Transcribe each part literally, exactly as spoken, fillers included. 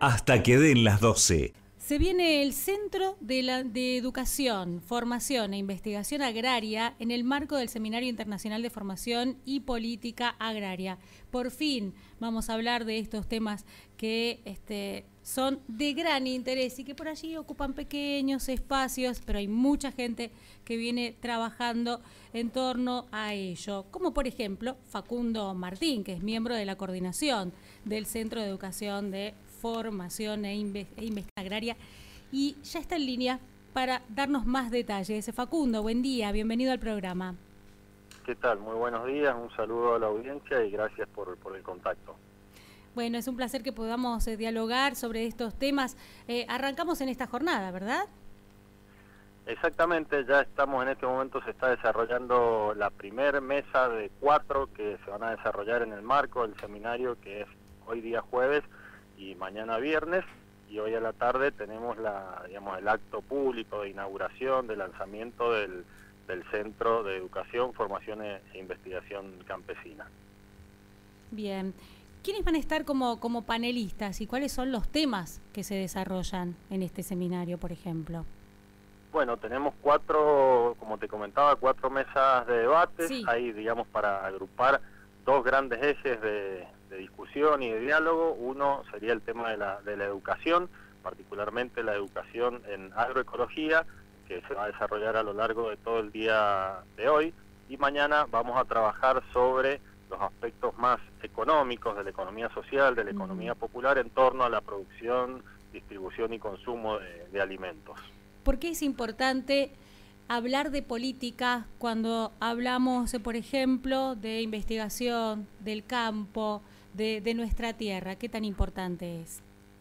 hasta que den las doce. Se viene el Centro de, la, de Educación, Formación e Investigación Agraria en el marco del Seminario Internacional de Formación y Política Agraria. Por fin vamos a hablar de estos temas que este, son de gran interés y que por allí ocupan pequeños espacios, pero hay mucha gente que viene trabajando en torno a ello, como por ejemplo Facundo Martín, que es miembro de la coordinación del Centro de Educación de Formación e Investigación Agraria, y ya está en línea para darnos más detalles. Facundo, buen día, bienvenido al programa. ¿Qué tal? Muy buenos días, un saludo a la audiencia y gracias por, por el contacto. Bueno, es un placer que podamos eh, dialogar sobre estos temas. Eh, arrancamos en esta jornada, ¿verdad? Exactamente, ya estamos en este momento, se está desarrollando la primer mesa de cuatro que se van a desarrollar en el marco del seminario, que es hoy día jueves y mañana viernes, y hoy a la tarde tenemos la, digamos, el acto público de inauguración, de lanzamiento del, del Centro de Educación, Formación e Investigación Campesina. Bien. ¿Quiénes van a estar como, como panelistas y cuáles son los temas que se desarrollan en este seminario, por ejemplo? Bueno, tenemos cuatro, como te comentaba, cuatro mesas de debate. Sí. Hay, digamos, para agrupar dos grandes ejes de, de discusión y de diálogo. Uno sería el tema de la, de la educación, particularmente la educación en agroecología, que se va a desarrollar a lo largo de todo el día de hoy. Y mañana vamos a trabajar sobre los aspectos más económicos de la economía social, de la economía popular, en torno a la producción, distribución y consumo de, de alimentos. ¿Por qué es importante hablar de política cuando hablamos, por ejemplo, de investigación, del campo, de, de nuestra tierra? ¿Qué tan importante es?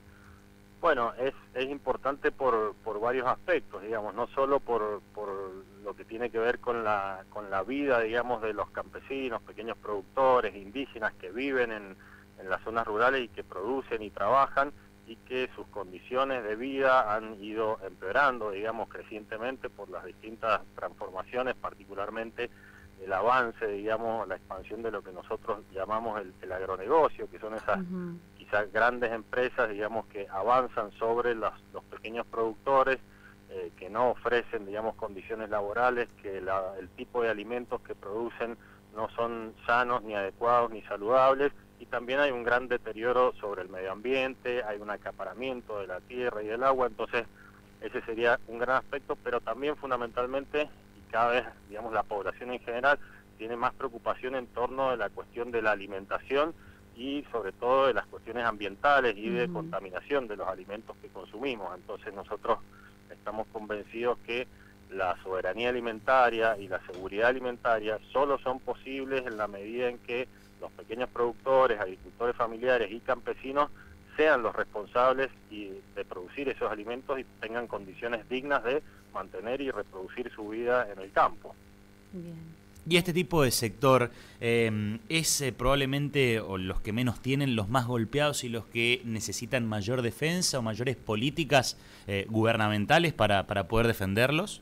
Bueno, es, es importante por, por varios aspectos, digamos, no solo por, por lo que tiene que ver con la, con la vida, digamos, de los campesinos, pequeños productores, indígenas que viven en, en las zonas rurales y que producen y trabajan, y que sus condiciones de vida han ido empeorando, digamos, crecientemente por las distintas transformaciones, particularmente el avance, digamos, la expansión de lo que nosotros llamamos el, el agronegocio, que son esas uh-huh. quizás grandes empresas, digamos, que avanzan sobre los, los pequeños productores, eh, que no ofrecen, digamos, condiciones laborales, que la, el tipo de alimentos que producen no son sanos, ni adecuados, ni saludables, y también hay un gran deterioro sobre el medio ambiente, hay un acaparamiento de la tierra y del agua, entonces ese sería un gran aspecto, pero también fundamentalmente, y cada vez, digamos, la población en general tiene más preocupación en torno de la cuestión de la alimentación y sobre todo de las cuestiones ambientales y de uh-huh. contaminación de los alimentos que consumimos. Entonces nosotros estamos convencidos que la soberanía alimentaria y la seguridad alimentaria solo son posibles en la medida en que los pequeños productores, agricultores familiares y campesinos sean los responsables y de producir esos alimentos y tengan condiciones dignas de mantener y reproducir su vida en el campo. Bien. Y este tipo de sector eh, es eh, probablemente, o los que menos tienen, los más golpeados y los que necesitan mayor defensa o mayores políticas eh, gubernamentales para, para poder defenderlos.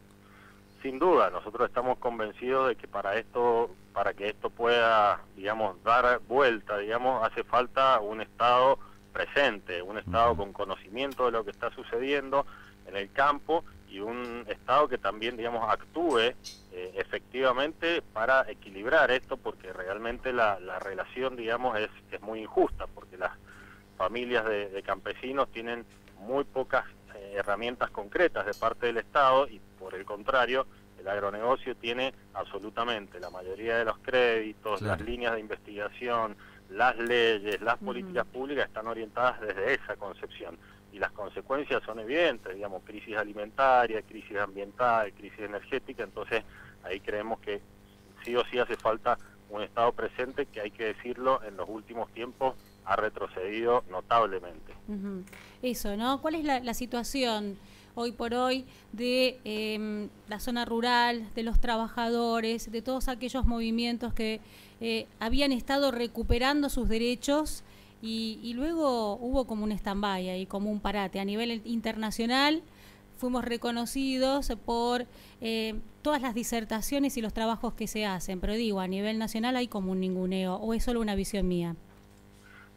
Sin duda, nosotros estamos convencidos de que para esto, para que esto pueda, digamos, dar vuelta, digamos, hace falta un Estado presente, un Estado uh-huh. con conocimiento de lo que está sucediendo en el campo y un Estado que también, digamos, actúe eh, efectivamente para equilibrar esto, porque realmente la, la relación, digamos, es, es muy injusta, porque las familias de, de campesinos tienen muy pocas eh, herramientas concretas de parte del Estado y por el contrario, el agronegocio tiene absolutamente la mayoría de los créditos, claro. las líneas de investigación, las leyes, las uh-huh. políticas públicas están orientadas desde esa concepción. Y las consecuencias son evidentes, digamos, crisis alimentaria, crisis ambiental, crisis energética, entonces ahí creemos que sí o sí hace falta un Estado presente que, hay que decirlo, en los últimos tiempos ha retrocedido notablemente. Uh-huh. Eso, ¿no? ¿Cuál es la, la situación hoy por hoy de eh, la zona rural, de los trabajadores, de todos aquellos movimientos que eh, habían estado recuperando sus derechos y, y luego hubo como un stand-by ahí, como un parate a nivel internacional? Fuimos reconocidos por eh, todas las disertaciones y los trabajos que se hacen, pero digo, a nivel nacional hay como un ninguneo, ¿o es solo una visión mía?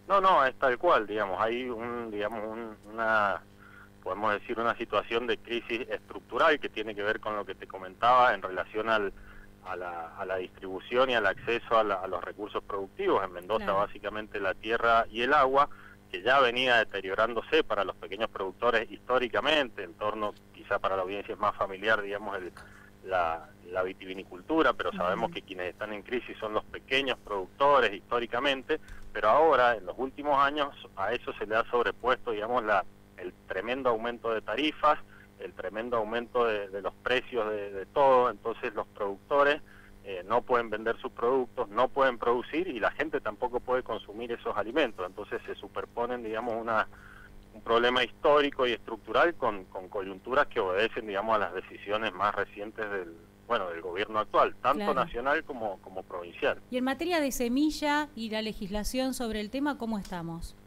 No, no, es tal cual, digamos, hay un, digamos, un, una, podemos decir, una situación de crisis estructural que tiene que ver con lo que te comentaba en relación al, a, la, a la distribución y al acceso a, la, a los recursos productivos. En Mendoza, claro, básicamente la tierra y el agua, que ya venía deteriorándose para los pequeños productores históricamente, en torno, quizá para la audiencia es más familiar, digamos, el, la, la vitivinicultura, pero sabemos que quienes están en crisis son los pequeños productores históricamente, pero ahora, en los últimos años, a eso se le ha sobrepuesto, digamos, la, el tremendo aumento de tarifas, el tremendo aumento de, de los precios de, de todo. Entonces los productores eh, no pueden vender sus productos, no pueden producir, y la gente tampoco puede consumir esos alimentos. Entonces se superponen, digamos, una, un problema histórico y estructural con, con coyunturas que obedecen, digamos, a las decisiones más recientes del bueno del gobierno actual, tanto, claro, nacional como, como provincial. Y en materia de semilla y la legislación sobre el tema, ¿cómo estamos?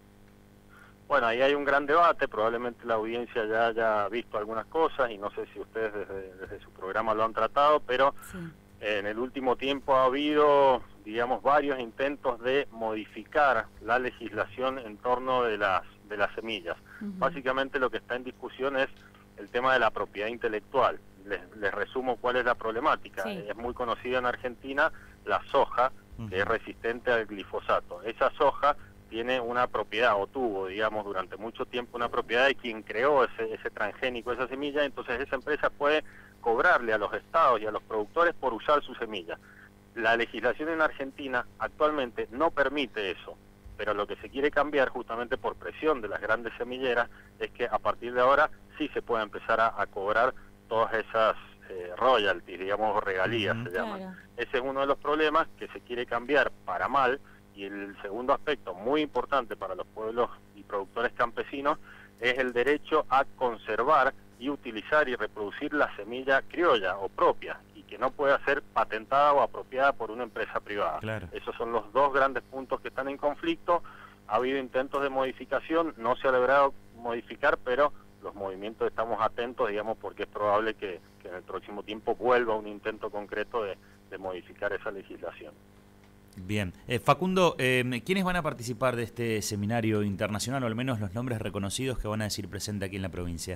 Bueno, ahí hay un gran debate, probablemente la audiencia ya haya visto algunas cosas, y no sé si ustedes desde, desde su programa lo han tratado, pero sí, en el último tiempo ha habido, digamos, varios intentos de modificar la legislación en torno de las, de las semillas. Uh-huh. Básicamente lo que está en discusión es el tema de la propiedad intelectual. Les, les resumo cuál es la problemática. Sí. Es muy conocida en Argentina la soja, uh-huh, que es resistente al glifosato. Esa soja tiene una propiedad, o tuvo, digamos, durante mucho tiempo una propiedad de quien creó ese, ese transgénico, esa semilla. Entonces esa empresa puede cobrarle a los estados y a los productores por usar su semilla. La legislación en Argentina actualmente no permite eso, pero lo que se quiere cambiar, justamente por presión de las grandes semilleras, es que a partir de ahora sí se pueda empezar a, a cobrar todas esas eh, royalties, digamos, regalías, uh-huh, se llaman. Claro. Ese es uno de los problemas que se quiere cambiar para mal. Y el segundo aspecto muy importante para los pueblos y productores campesinos es el derecho a conservar y utilizar y reproducir la semilla criolla o propia, y que no pueda ser patentada o apropiada por una empresa privada. Claro. Esos son los dos grandes puntos que están en conflicto. Ha habido intentos de modificación, no se ha logrado modificar, pero los movimientos estamos atentos, digamos, porque es probable que, que en el próximo tiempo vuelva un intento concreto de, de modificar esa legislación. Bien. Eh, Facundo, eh, ¿quiénes van a participar de este seminario internacional, o al menos los nombres reconocidos que van a decir presente aquí en la provincia?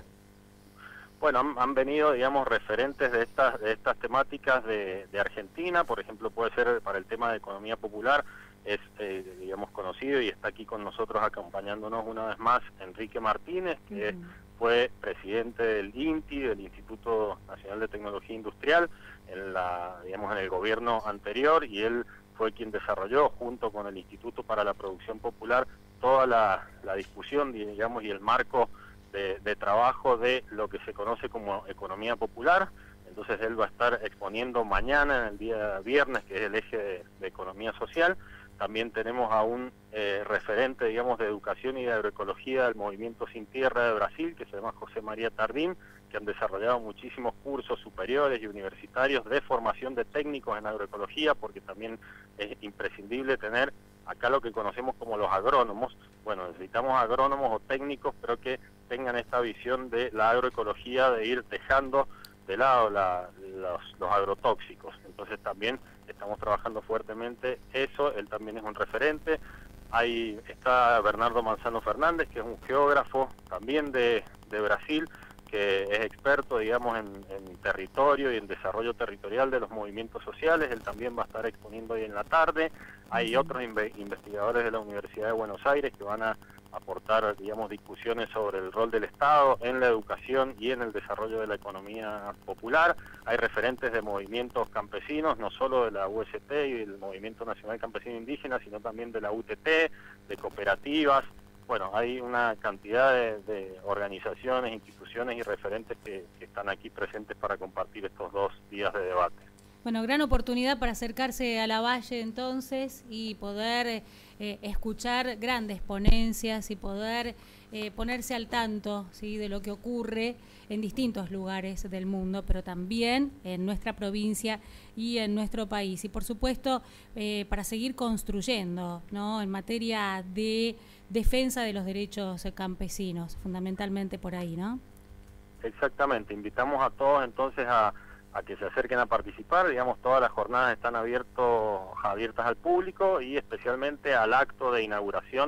Bueno, han, han venido, digamos, referentes de estas de estas temáticas de, de Argentina. Por ejemplo, puede ser para el tema de economía popular, es, eh, digamos, conocido, y está aquí con nosotros acompañándonos una vez más Enrique Martínez, que uh-huh, fue presidente del INTI, del Instituto Nacional de Tecnología Industrial, en la, digamos, en el gobierno anterior, y él fue quien desarrolló, junto con el Instituto para la Producción Popular, toda la, la discusión, digamos, y el marco de, de trabajo de lo que se conoce como economía popular. Entonces él va a estar exponiendo mañana, en el día viernes, que es el eje de, de economía social. También tenemos a un eh, referente, digamos, de educación y de agroecología del Movimiento Sin Tierra de Brasil, que se llama José María Tardín, que han desarrollado muchísimos cursos superiores y universitarios de formación de técnicos en agroecología, porque también es imprescindible tener acá lo que conocemos como los agrónomos. Bueno, necesitamos agrónomos o técnicos, pero que tengan esta visión de la agroecología, de ir dejando de lado la, los, los agrotóxicos. Entonces también estamos trabajando fuertemente eso. Él también es un referente. Ahí está Bernardo Manzano Fernández, que es un geógrafo también de, de Brasil, que es experto, digamos, en, en territorio y en desarrollo territorial de los movimientos sociales. Él también va a estar exponiendo hoy en la tarde. Hay otros inve investigadores de la Universidad de Buenos Aires que van a aportar, digamos, discusiones sobre el rol del Estado en la educación y en el desarrollo de la economía popular. Hay referentes de movimientos campesinos, no solo de la U S T y del Movimiento Nacional Campesino Indígena, sino también de la U T T, de cooperativas. Bueno, hay una cantidad de, de organizaciones, instituciones y referentes que, que están aquí presentes para compartir estos dos días de debate. Bueno, gran oportunidad para acercarse a la Valle entonces y poder eh, escuchar grandes ponencias y poder eh, ponerse al tanto, ¿sí?, de lo que ocurre en distintos lugares del mundo, pero también en nuestra provincia y en nuestro país. Y por supuesto, eh, para seguir construyendo, ¿no?, en materia de defensa de los derechos campesinos, fundamentalmente por ahí, ¿no? Exactamente, invitamos a todos entonces a a que se acerquen a participar. Digamos, todas las jornadas están abierto, abiertas al público, y especialmente al acto de inauguración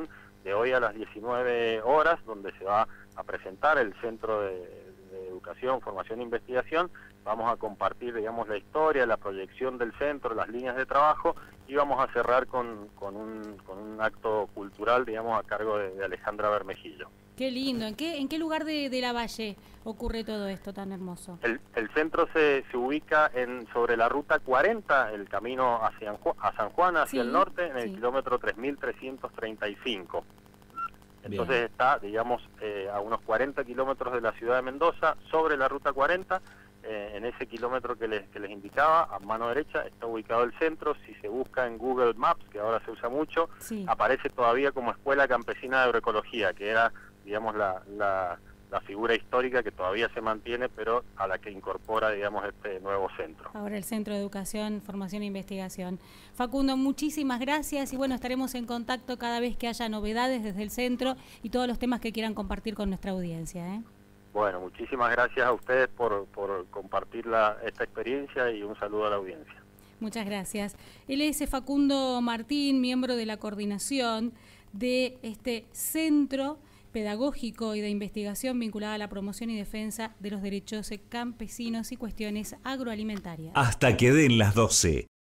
de hoy a las diecinueve horas, donde se va a presentar el Centro de, de Educación, Formación e Investigación. Vamos a compartir, digamos, la historia, la proyección del centro, las líneas de trabajo, y vamos a cerrar con, con, un, con un acto cultural, digamos, a cargo de, de Alejandra Bermejillo. Qué lindo. ¿En qué, en qué lugar de, de la Valle ocurre todo esto tan hermoso? El, el centro se, se ubica en sobre la ruta cuarenta, el camino hacia a San Juan, hacia Sí, el norte, en el sí. kilómetro tres mil trescientos treinta y cinco. Entonces Bien. está, digamos, eh, a unos cuarenta kilómetros de la ciudad de Mendoza, sobre la ruta cuarenta, eh, en ese kilómetro que les, que les indicaba, a mano derecha está ubicado el centro. Si se busca en Google Maps, que ahora se usa mucho, Sí. aparece todavía como Escuela Campesina de Agroecología, que era, digamos, la, la, la figura histórica que todavía se mantiene, pero a la que incorpora, digamos, este nuevo centro. Ahora el Centro de Educación, Formación e Investigación. Facundo, muchísimas gracias y bueno, estaremos en contacto cada vez que haya novedades desde el centro y todos los temas que quieran compartir con nuestra audiencia, ¿eh? Bueno, muchísimas gracias a ustedes por, por compartir la, esta experiencia, y un saludo a la audiencia. Muchas gracias. Él es Facundo Martín, miembro de la coordinación de este Centro Pedagógico y de Investigación vinculada a la promoción y defensa de los derechos campesinos y cuestiones agroalimentarias. Hasta que den las doce.